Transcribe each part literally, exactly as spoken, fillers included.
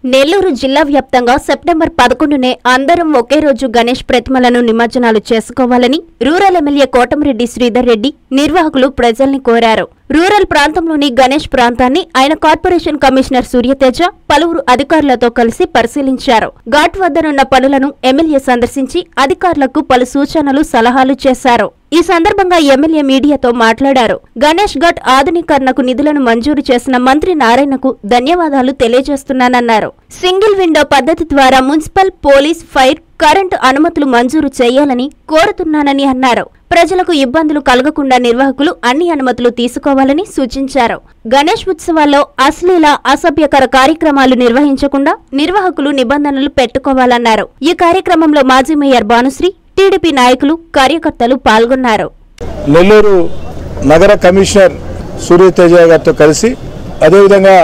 నెల్లూరు జిల్లా వ్యాప్తంగా సెప్టెంబర్ పదకొండునే అందరం ఒకే రోజు గణేష్ ప్రతిమలను నిమజ్జనాలు చేసుకోవాలని రూరల్ ఎమ్మెల్యే కోటమిరెడ్డి శ్రీధర్ రెడ్డి నిర్వాహకులు ప్రజల్ని కోరారు. రూరల్ ప్రాంతంలోని గణేష్ ప్రాంతాన్ని ఆయన కార్పొరేషన్ కమిషనర్ సూర్యతేజ పలువురు అధికారులతో కలిసి పరిశీలించారు. ఘాట్ వద్దనున్న పనులను ఎమ్మెల్యే సందర్శించి అధికారులకు పలు సూచనలు సలహాలు చేశారు. ఈ సందర్భంగా ఎమ్మెల్యే మీడియాతో మాట్లాడారు. గణేష్ ఘాట్ ఆధునీకరణకు నిధులను మంజూరు చేసిన మంత్రి నారాయణకు ధన్యవాదాలు తెలియజేస్తున్నానన్నారు. సింగిల్ విండో పద్ధతి ద్వారా మున్సిపల్, పోలీస్, ఫైర్, కరెంటు అనుమతులు మంజూరు చేయాలని కోరుతున్నానని అన్నారు. ప్రజలకు ఇబ్బందులు కలగకుండా నిర్వాహకులు అన్ని అనుమతులు తీసుకోవాలని సూచించారు. గణేష్ ఉత్సవాల్లో అశ్లీల, అసభ్యకర కార్యక్రమాలు నిర్వహించకుండా నిర్వాహకులు నిబంధనలు పెట్టుకోవాలన్నారు. ఈ కార్యక్రమంలో మాజీ మేయర్ భానుశ్రీ, టీడీపీ నాయకులు, కార్యకర్తలు పాల్గొన్నారు. నెల్లూరు నగర కమిషనర్ సూర్యతేజ గారితో కలిసి అదేవిధంగా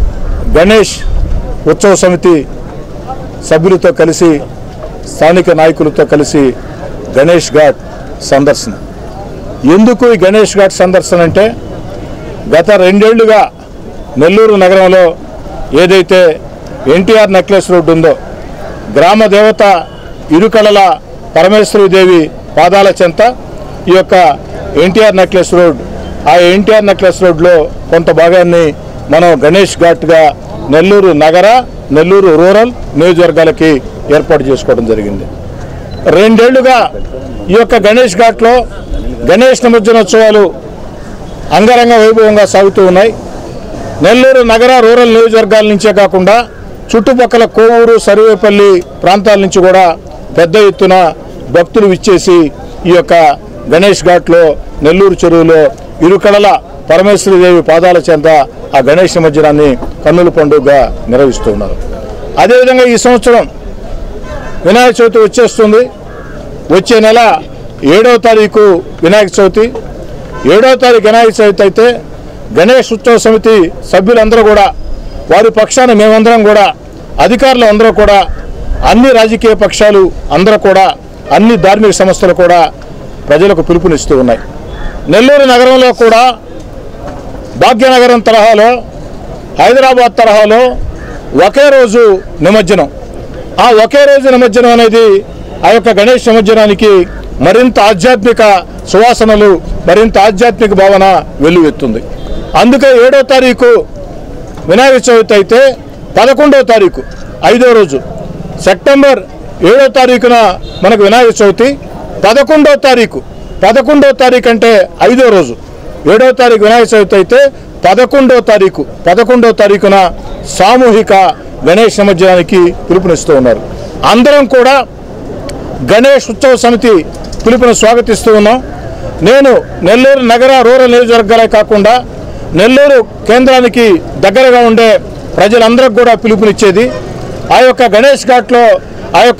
గణేష్ ఉత్సవ సమితి సభ్యులతో కలిసి స్థానిక నాయకులతో కలిసి గణేష్ ఘాట్ సందర్శన. ఎందుకు ఈ గణేష్ ఘాట్ సందర్శన అంటే గత రెండేళ్లుగా నెల్లూరు నగరంలో ఏదైతే ఎన్టీఆర్ నెక్లెస్ రోడ్డు ఉందో, గ్రామ దేవత ఇరుకళల పరమేశ్వరీదేవి పాదాల చెంత ఈ యొక్క ఎన్టీఆర్ నెక్లెస్ రోడ్, ఆ ఎన్టీఆర్ నెక్లెస్ రోడ్లో కొంత భాగాన్ని మనం గణేష్ ఘాట్గా నెల్లూరు నగర, నెల్లూరు రూరల్ నియోజకవర్గాలకి ఏర్పాటు చేసుకోవడం జరిగింది. రెండేళ్లుగా ఈ యొక్క గణేష్ ఘాట్లో గణేష్ నిమజ్జనోత్సవాలు అంగరంగ వైభవంగా సాగుతూ ఉన్నాయి. నెల్లూరు నగర, రూరల్ నియోజకవర్గాల నుంచే కాకుండా చుట్టుపక్కల కోవూరు, సర్వేపల్లి ప్రాంతాల నుంచి కూడా పెద్ద ఎత్తున భక్తులు విచ్చేసి ఈ యొక్క గణేష్ ఘాట్లో నెల్లూరు చెరువులో ఇరుకళల పరమేశ్వరీదేవి పాదాల చెంత ఆ గణేష్ నిమజ్జనాన్ని కన్నుల పండుగగా నిర్వహిస్తూ ఉన్నారు. అదేవిధంగా ఈ సంవత్సరం వినాయక చవితి వచ్చేస్తుంది. వచ్చే నెల ఏడవ తారీఖు వినాయక చవితి. ఏడవ తారీఖు వినాయక చవితి అయితే గణేష్ ఉత్సవ సమితి సభ్యులందరూ కూడా, వారి పక్షాన మేమందరం కూడా, అధికారులు అందరూ కూడా, అన్ని రాజకీయ పక్షాలు అందరూ కూడా, అన్ని ధార్మిక సంస్థలు కూడా ప్రజలకు పిలుపునిస్తూ ఉన్నాయి. నెల్లూరు నగరంలో కూడా భాగ్యనగరం తరహాలో, హైదరాబాద్ తరహాలో ఒకే రోజు నిమజ్జనం. ఆ ఒకే రోజు నిమజ్జనం అనేది ఆ యొక్క గణేష్ నిమజ్జనానికి మరింత ఆధ్యాత్మిక సువాసనలు, మరింత ఆధ్యాత్మిక భావన వెల్లువెత్తుంది. అందుకే ఏడో తారీఖు వినాయక చవితి అయితే పదకొండవ తారీఖు ఐదో రోజు, సెప్టెంబర్ ఏడో తారీఖున మనకు వినాయక చవితి, పదకొండవ తారీఖు పదకొండవ తారీఖు అంటే ఐదో రోజు, ఏడవ తారీఖు వినాయక చవితి అయితే పదకొండవ తారీఖు పదకొండవ తారీఖున సామూహిక గణేష్ నిమజ్జనానికి పిలుపునిస్తూ ఉన్నారు. అందరం కూడా గణేష్ ఉత్సవ సమితి పిలుపును స్వాగతిస్తూ ఉన్నాం. నేను నెల్లూరు నగర, రూరల్ నియోజకవర్గాలే కాకుండా నెల్లూరు కేంద్రానికి దగ్గరగా ఉండే ప్రజలందరికీ కూడా పిలుపునిచ్చేది, ఆ యొక్క గణేష్ ఘాట్లో ఆ యొక్క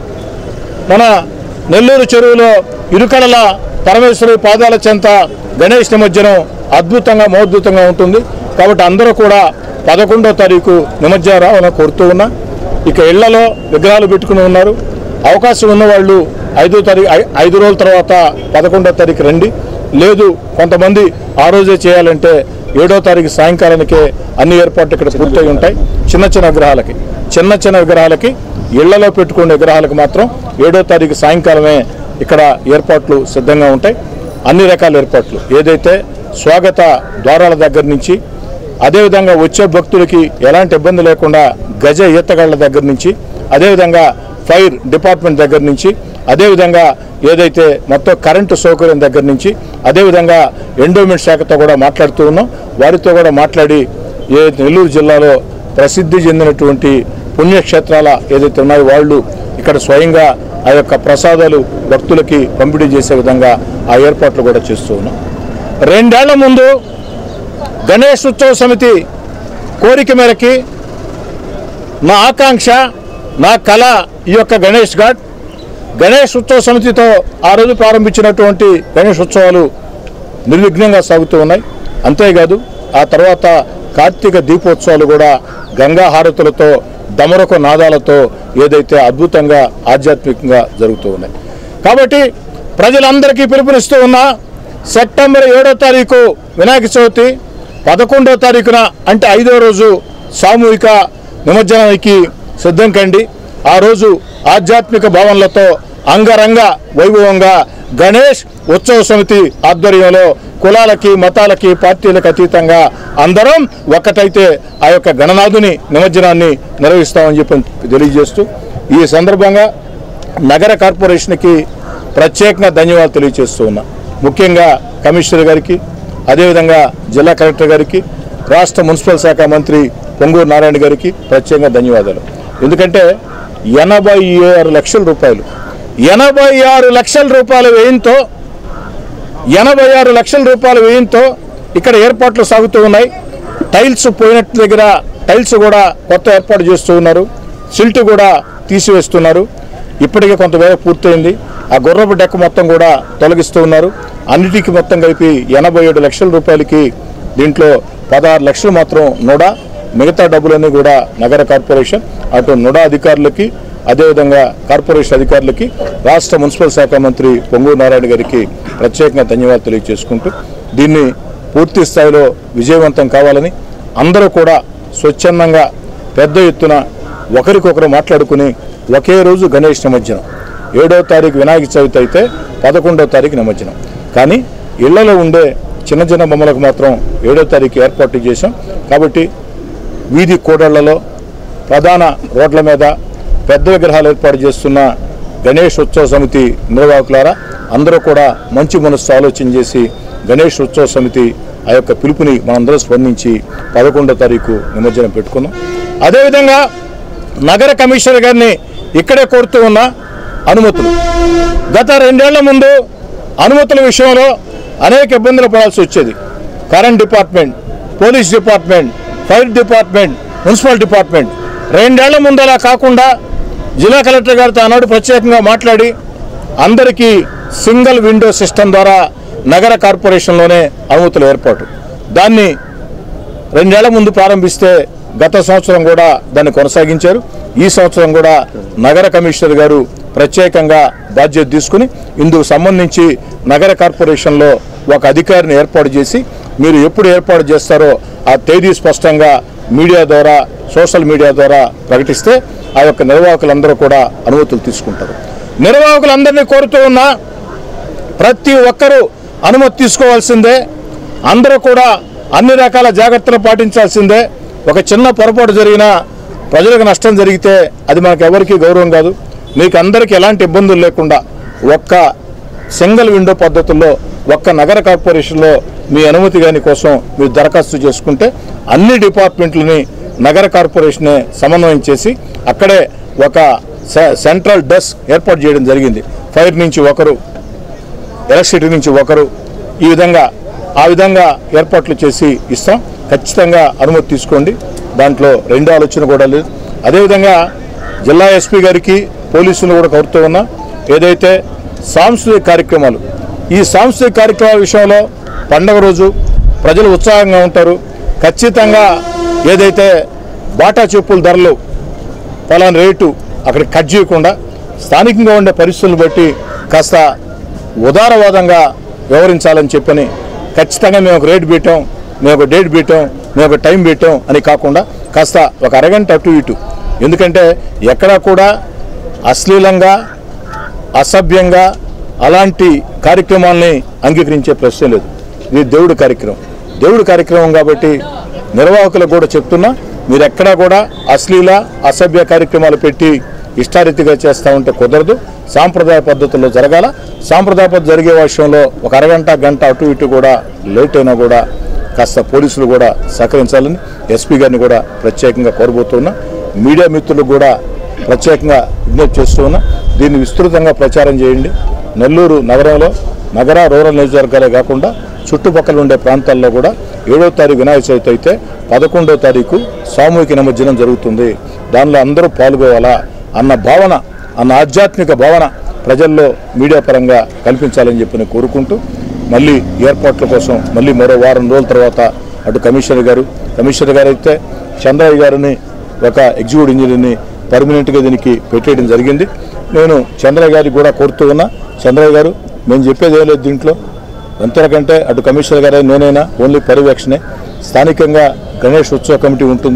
మన నెల్లూరు చెరువులో ఇరుకళల పరమేశ్వరి పాదాల చెంత గణేష్ నిమజ్జనం అద్భుతంగా, మహోద్భుతంగా ఉంటుంది. కాబట్టి అందరూ కూడా పదకొండో తారీఖు నిమజ్జనం రావాలని కోరుతూ ఉన్నా. ఇక ఇళ్లలో విగ్రహాలు పెట్టుకుని ఉన్నారు. అవకాశం ఉన్నవాళ్ళు ఐదో తారీఖు ఐదు రోజుల తర్వాత పదకొండో తారీఖు రండి. లేదు కొంతమంది ఆ రోజే చేయాలంటే ఏడో తారీఖు సాయంకాలానికే అన్ని ఏర్పాట్లు ఇక్కడ పూర్తయి ఉంటాయి. చిన్న చిన్న విగ్రహాలకి చిన్న చిన్న విగ్రహాలకి ఇళ్లలో పెట్టుకునే విగ్రహాలకు మాత్రం ఏడో తారీఖు సాయంకాలమే ఇక్కడ ఏర్పాట్లు సిద్ధంగా ఉంటాయి. అన్ని రకాల ఏర్పాట్లు, ఏదైతే స్వాగత ద్వారాల దగ్గర నుంచి, అదేవిధంగా వచ్చే భక్తులకి ఎలాంటి ఇబ్బంది లేకుండా గజ ఈతగాళ్ల దగ్గర నుంచి, అదేవిధంగా ఫైర్ డిపార్ట్మెంట్ దగ్గర నుంచి, అదేవిధంగా ఏదైతే మొత్తం కరెంటు సౌకర్యం దగ్గర నుంచి, అదేవిధంగా ఎండోమెంట్ శాఖతో కూడా మాట్లాడుతూ ఉన్నాం. వారితో కూడా మాట్లాడి ఏ నెల్లూరు జిల్లాలో ప్రసిద్ధి చెందినటువంటి పుణ్యక్షేత్రాల ఏదైతే ఉన్నాయో వాళ్ళు ఇక్కడ స్వయంగా ఆ యొక్క ప్రసాదాలు భక్తులకి పంపిణీ చేసే విధంగా ఆ ఏర్పాట్లు కూడా చేస్తూ ఉన్నాం. రెండేళ్ల ముందు గణేష్ ఉత్సవ సమితి కోరిక మేరకి నా ఆకాంక్ష, నా కళ ఈ యొక్క గణేష్ ఘాట్. గణేష్ ఉత్సవ సమితితో ఆ రోజు ప్రారంభించినటువంటి గణేష్ ఉత్సవాలు నిర్విఘ్నంగా సాగుతూ ఉన్నాయి. అంతేకాదు ఆ తర్వాత కార్తీక దీపోత్సవాలు కూడా గంగా హారతులతో, దమరక నాదాలతో ఏదైతే అద్భుతంగా, ఆధ్యాత్మికంగా జరుగుతూ ఉన్నాయి. కాబట్టి ప్రజలందరికీ పిలుపునిస్తూ ఉన్నా, సెప్టెంబర్ ఏడో తారీఖు వినాయక చవితి, పదకొండో తారీఖున అంటే ఐదో రోజు సామూహిక నిమజ్జనానికి సిద్ధం కండి. ఆ రోజు ఆధ్యాత్మిక భావనలతో అంగరంగ వైభవంగా గణేష్ ఉత్సవ సమితి ఆధ్వర్యంలో కులాలకి మతాలకి పార్టీలకు అతీతంగా అందరం ఒక్కటైతే ఆ యొక్క గణనాథుని నిమజ్జనాన్ని నిర్వహిస్తామని చెప్పి తెలియజేస్తూ ఈ సందర్భంగా నగర కార్పొరేషన్కి ప్రత్యేకంగా ధన్యవాదాలు తెలియజేస్తూ ఉన్నా. ముఖ్యంగా కమిషనర్ గారికి, అదేవిధంగా జిల్లా కలెక్టర్ గారికి, రాష్ట్ర మున్సిపల్ శాఖ మంత్రి పొంగూరు నారాయణ గారికి ప్రత్యేకంగా ధన్యవాదాలు. ఎందుకంటే ఎనభై ఆరు లక్షల రూపాయలు ఎనభై ఆరు లక్షల రూపాయల వ్యయంతో ఎనభై ఆరు లక్షల రూపాయల వ్యయంతో ఇక్కడ ఏర్పాట్లు సాగుతూ ఉన్నాయి. టైల్స్ పోయినట్టు దగ్గర టైల్స్ కూడా కొత్త ఏర్పాటు చేస్తూ ఉన్నారు. సిల్ట్ కూడా తీసివేస్తున్నారు. ఇప్పటికే కొంత వేగ పూర్తయింది. ఆ గుర్రపు డెక్క మొత్తం కూడా తొలగిస్తూ ఉన్నారు. అన్నిటికీ మొత్తం కలిపి ఎనభై ఏడు లక్షల రూపాయలకి దీంట్లో పదహారు లక్షలు మాత్రం నుడా, మిగతా డబ్బులన్నీ కూడా నగర కార్పొరేషన్ అటు నుడా అధికారులకి, అదేవిధంగా కార్పొరేషన్ అధికారులకి, రాష్ట్ర మున్సిపల్ శాఖ మంత్రి పొంగూరు నారాయణ గారికి ప్రత్యేకంగా ధన్యవాదాలు తెలియజేసుకుంటూ దీన్ని పూర్తి స్థాయిలో విజయవంతం కావాలని అందరూ కూడా స్వచ్ఛందంగా పెద్ద ఎత్తున ఒకరికొకరు మాట్లాడుకుని ఒకే రోజు గణేష్ నిమజ్జనం, ఏడో తారీఖు వినాయక చవితి అయితే పదకొండో తారీఖు నిమజ్జనం. కానీ ఇళ్లలో ఉండే చిన్న చిన్న బొమ్మలకు మాత్రం ఏడో తారీఖు ఏర్పాటు చేశాం. కాబట్టి వీధి కూడళ్లలో, ప్రధాన రోడ్ల మీద పెద్ద విగ్రహాలు ఏర్పాటు చేస్తున్న గణేష్ ఉత్సవ సమితి నిర్వాహకులారా అందరూ కూడా మంచి మనసు ఆలోచన చేసి గణేష్ ఉత్సవ సమితి ఆ యొక్క పిలుపుని మనందరూ స్పందించి పదకొండో తారీఖు నిమజ్జనం పెట్టుకున్నాం. అదేవిధంగా నగర కమిషనర్ గారిని ఇక్కడే కోరుతూ ఉన్న అనుమతులు, గత రెండేళ్ల ముందు అనుమతుల విషయంలో అనేక ఇబ్బందులు పడాల్సి వచ్చేది. Current department, police department, fire department, municipal department రెండేళ్ల ముందు అలా కాకుండా జిల్లా కలెక్టర్ గారితో ఆనాడు ప్రత్యేకంగా మాట్లాడి అందరికీ సింగిల్ విండో సిస్టమ్ ద్వారా నగర కార్పొరేషన్లోనే అనుమతుల ఏర్పాటు, దాన్ని రెండేళ్ల ముందు ప్రారంభిస్తే గత సంవత్సరం కూడా దాన్ని కొనసాగించారు. ఈ సంవత్సరం కూడా నగర కమిషనర్ గారు ప్రత్యేకంగా బాధ్యత తీసుకుని ఇందుకు సంబంధించి నగర కార్పొరేషన్లో ఒక అధికారిని ఏర్పాటు చేసి మీరు ఎప్పుడు ఏర్పాటు చేస్తారో ఆ తేదీ స్పష్టంగా మీడియా ద్వారా, సోషల్ మీడియా ద్వారా ప్రకటిస్తే ఆ యొక్క నిర్వాహకులందరూ కూడా అనుమతులు తీసుకుంటారు. నిర్వాహకులందరినీ కోరుతూ ఉన్నా ప్రతి ఒక్కరూ అనుమతి తీసుకోవాల్సిందే. అందరూ కూడా అన్ని రకాల జాగ్రత్తలు పాటించాల్సిందే. ఒక చిన్న పొరపాటు జరిగినా ప్రజలకు నష్టం జరిగితే అది మనకు ఎవరికీ గౌరవం కాదు. మీకు అందరికీ ఎలాంటి ఇబ్బందులు లేకుండా ఒక్క సింగిల్ విండో పద్ధతుల్లో ఒక్క నగర కార్పొరేషన్లో మీ అనుమతి గాని కోసం మీరు దరఖాస్తు చేసుకుంటే అన్ని డిపార్ట్మెంట్లని నగర కార్పొరేషనే సమన్వయం చేసి అక్కడే ఒక సెంట్రల్ డెస్క్ ఏర్పాటు చేయడం జరిగింది. ఫైర్ నుంచి ఒకరు, ఎలక్ట్రిసిటీ నుంచి ఒకరు, ఈ విధంగా ఆ విధంగా ఏర్పాట్లు చేసి ఇస్తాం. ఖచ్చితంగా అనుమతి తీసుకోండి, దాంట్లో రెండో ఆలోచన కూడా లేదు. అదేవిధంగా జిల్లా ఎస్పీ గారికి, పోలీసులు కూడా కోరుతూ ఉన్నా ఏదైతే సాంస్కృతిక కార్యక్రమాలు, ఈ సాంస్కృతిక కార్యక్రమాల విషయంలో పండగ రోజు ప్రజలు ఉత్సాహంగా ఉంటారు. ఖచ్చితంగా ఏదైతే బాటా చెప్పుల ధరలు పలానా రేటు అక్కడ కట్ చేయకుండా స్థానికంగా ఉండే పరిస్థితులను బట్టి కాస్త ఉదారవాదంగా వ్యవహరించాలని చెప్పని ఖచ్చితంగా మేము ఒక రేటు పెట్టాం, మేము ఒక డేట్ పెట్టాం, మేము ఒక టైం పెట్టాం అని కాకుండా కాస్త ఒక అరగంట అటు ఇటు. ఎందుకంటే ఎక్కడా కూడా అశ్లీలంగా, అసభ్యంగా అలాంటి కార్యక్రమాలని అంగీకరించే ప్రశ్న లేదు. ఇది దేవుడి కార్యక్రమం, దేవుడి కార్యక్రమం కాబట్టి నిర్వాహకులకు కూడా చెప్తున్నా, మీరు ఎక్కడా కూడా అశ్లీల, అసభ్య కార్యక్రమాలు పెట్టి ఇష్టారీతిగా చేస్తూ ఉంటే కుదరదు. సాంప్రదాయ పద్ధతుల్లో జరగాల. సాంప్రదాయ పద్ధతి జరిగే విషయంలో ఒక అరగంట గంట అటు ఇటు కూడా లేట్ అయినా కూడా కాస్త పోలీసులు కూడా సహకరించాలని ఎస్పీ గారిని కూడా ప్రత్యేకంగా కోరబోతున్నా. మీడియా మిత్రులకు కూడా ప్రత్యేకంగా విజ్ఞప్తి చేస్తూ ఉన్నా, దీన్ని విస్తృతంగా ప్రచారం చేయండి. నెల్లూరు నగరంలో, నగర రూరల్ నియోజకవర్గాలే కాకుండా చుట్టుపక్కల ఉండే ప్రాంతాల్లో కూడా ఏడో తారీఖు వినాయక చవితి అయితే పదకొండో తారీఖు సామూహిక నిమజ్జనం జరుగుతుంది. దానిలో అందరూ పాల్గొవాలా అన్న భావన, అన్న ఆధ్యాత్మిక భావన ప్రజల్లో మీడియా పరంగా కల్పించాలని చెప్పి నేను కోరుకుంటూ మళ్ళీ ఏర్పాట్ల కోసం మళ్ళీ మరో వారం రోజుల తర్వాత అటు కమిషనర్ గారు కమిషనర్ గారు అయితే చంద్రయ్య గారిని ఒక ఎగ్జిక్యూటివ్ ఇంజనీర్ని పర్మనెంట్గా దీనికి పెట్టేయడం జరిగింది. నేను చంద్రయ్య గారికి కూడా కోరుతూ ఉన్నా, చంద్రయ్య గారు మేము చెప్పేది ఏం లేదు దీంట్లో, అంతకంటే అటు కమిషనర్ గారే నేనైనా ఓన్లీ పర్యవేక్షణే. స్థానికంగా గణేష్ ఉత్సవ కమిటీ ఉంటుంది,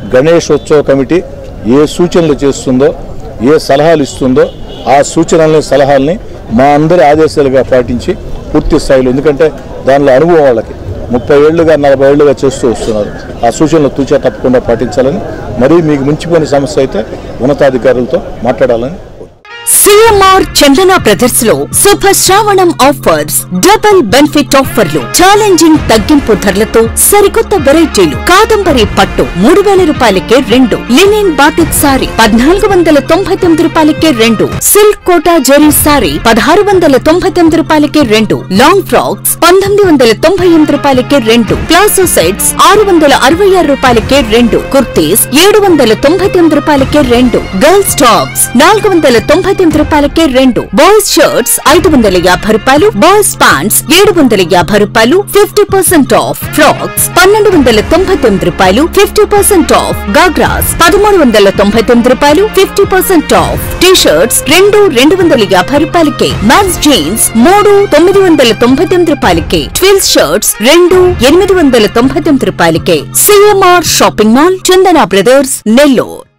గణేష్ ఉత్సవ కమిటీ ఏ సూచనలు చేస్తుందో, ఏ సలహాలు ఇస్తుందో ఆ సూచనల్ని సలహాలని మా అందరి ఆదేశాలుగా పాటించి పూర్తి స్థాయిలో, ఎందుకంటే దానిలో అనుభవం వాళ్ళకి ముప్పై ఏళ్లుగా నలభై ఏళ్లుగా చేస్తూ వస్తున్నారు, ఆ సూచనలు తూచా తప్పకుండా పాటించాలని, మరీ మీకు మించిపోయిన సమస్య అయితే ఉన్నతాధికారులతో మాట్లాడాలని. సిఎంఆర్ చందన బ్రదర్స్ లో శుభ శ్రావణం ఆఫర్స్, డబుల్ బెనిఫిట్ ఆఫర్లు, ఛాలెంజింగ్ తగ్గింపు ధరలతో సరికొత్త వెరైటీలు. కాదంబరి పట్టు మూడు వేల రూపాయలకే రెండు, లినిన్ బాటిక్ సారీ పద్నాలుగు వందల తొంభై తొమ్మిది రూపాయలకే రెండు, సిల్క్ కోటా జరీ సారీ పదహారు వందల తొంభై తొమ్మిది రూపాయలకే రెండు, లాంగ్ ఫ్రాక్స్ పంతొమ్మిది వందల తొంభై ఎనిమిది రూపాయలకే రెండు, ప్లాజో సెట్స్ ఆరు వందల అరవై ఆరు రూపాయలకే రెండు, కుర్తీస్ ఏడు వందల తొంభై తొమ్మిది రూపాయలకే రెండు, గర్ల్స్ టాప్స్ నాలుగు వందల తొంభై తొమ్మిది రూపాయలకే రెండు, బాయ్స్ షర్ట్స్ ఐదు వందల యాభై రూపాయలు, బాయ్స్ ప్యాంట్స్ ఏడు వందల యాభై రూపాయలు, ఫిఫ్టీ పర్సెంట్ ఆఫ్, ఫ్రాక్స్ పన్నెండు వందల తొంభై తొమ్మిది రూపాయలు, ఫిఫ్టీ పర్సెంట్ ఆఫ్, గాగ్రాస్ పదమూడు వందల తొంభై తొమ్మిది రూపాయలు, fifty percent off, T shirts రెండు రెండు వందల యాభై రూపాయలకే, మెన్స్ జీన్స్ మూడు తొమ్మిది వందల తొంభై తొమ్మిది రూపాయలకే, ట్విల్స్ షర్ట్స్ రెండు ఎనిమిది వందల తొంభై తొమ్మిది రూపాయలకే. CMR shopping mall, Chandana brothers, Nellore.